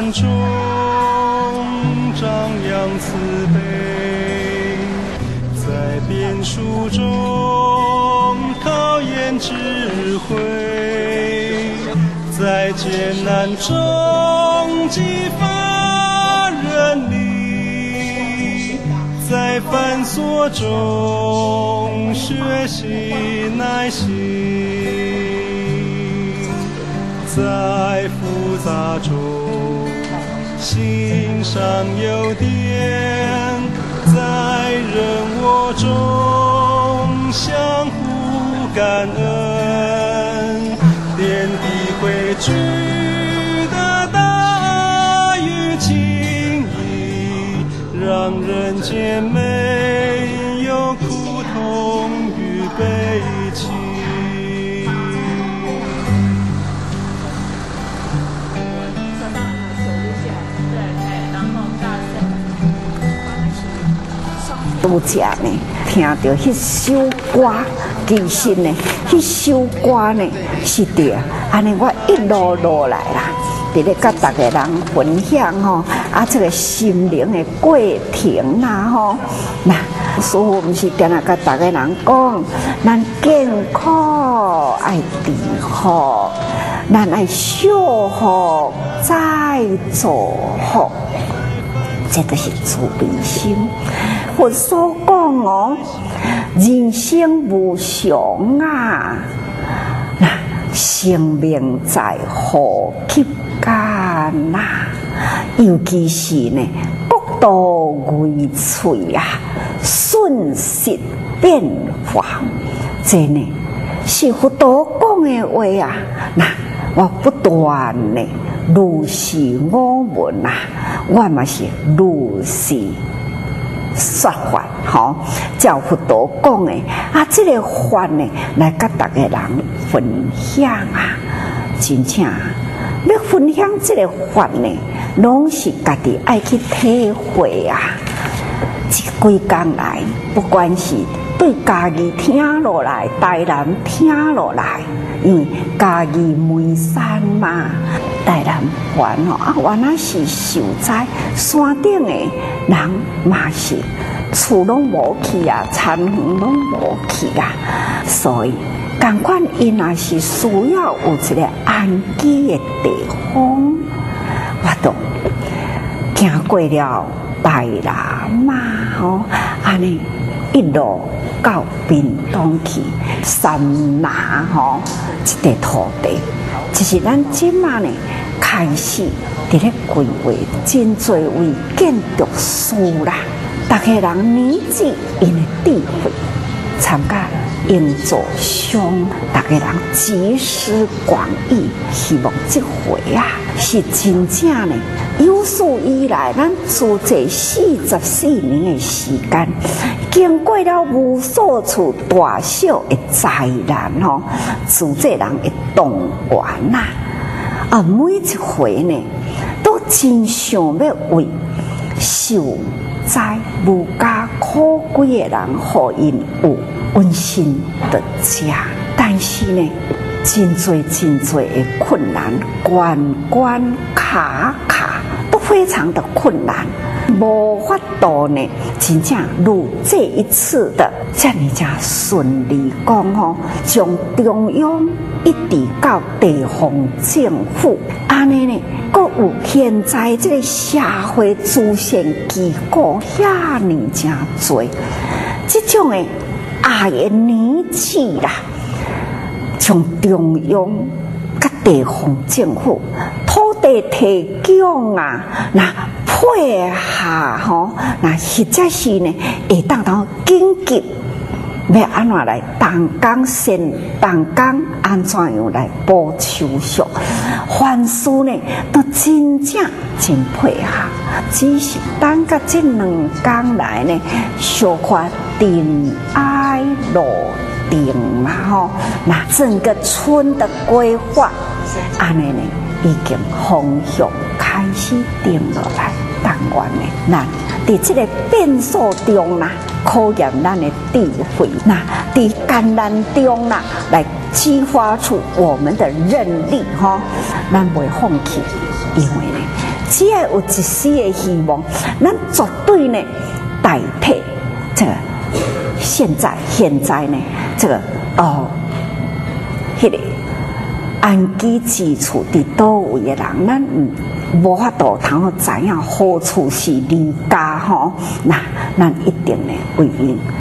难中张扬慈悲，在变数中考验智慧，在艰难中激发人力，在繁琐中学习耐心，在复杂中欣赏优点，在人我中相互感恩，点滴汇聚的大与情谊，让人间没有苦痛与悲戚。 拄则呢，听到迄首歌，其实呢，迄首歌呢是对，安尼我一路落来啦，伫咧甲大家人分享吼，这个心灵的过程啦吼，那师父毋是定定甲大家人讲，咱健康爱治福，咱爱修福再造福。这就是慈悲心。佛所讲哦，人生无常啊，那生命在呼吸间呐，尤其是呢，国度为脆啊，瞬息变化，这呢是佛陀讲的话啊，那我不断呢。如是我闻啊，我嘛是如是说法，吼，照佛陀讲的这个法呢，来甲大家人分享啊，真正要分享这个法呢，拢是家己爱去体会啊。这几天来，不管是对家己听落来，台南听落来，因为家己梅山嘛。台南县哦，原来是受灾，山顶的人嘛是厝拢无去啊，田园拢无去啊，所以同款因也是需要有一个安居的地方。我都行过了台南嘛，吼，安尼一路到屏东去，三拿吼，一块土地。就是咱即马呢，开始伫咧规划真侪位建筑师啦，大家人年纪因的智慧，参加营造商，大家人集思广益，希望这回啊是真正呢，有史以来咱租这44年的时间，经过了无数次大小的灾难吼，租这人的动员呐，每一回呢，都真想要为受灾无家可归的人，互因有温馨的家，但是呢，真侪的困难，关卡都非常的困难，无法度呢，真正如这一次的这么顺利讲吼，从中央一直到地方政府，安尼呢，阁有现在这个社会资讯机构遐尼真多，这种的爱的年纪啦，从中央甲地方政府土地提供啊，那配合吼，那或者是呢，会当到紧急。要安怎来动工安怎样来补手续？凡事呢都真正真配合，只是等到这2天来呢，小可尘埃落定嘛吼，那整个村的规划，安尼呢已经方向开始定落来。当然呢，咱伫这个变数中啦，考验咱的智慧，那伫艰难中啦，来激发出我们的韧力哈，咱袂放弃，因为呢， 只要有一丝的希望，咱绝对呢代替这个现在呢这个迄个安居之处伫倒位的人，咱无法度通知影好处是离家吼，那咱一定呢为因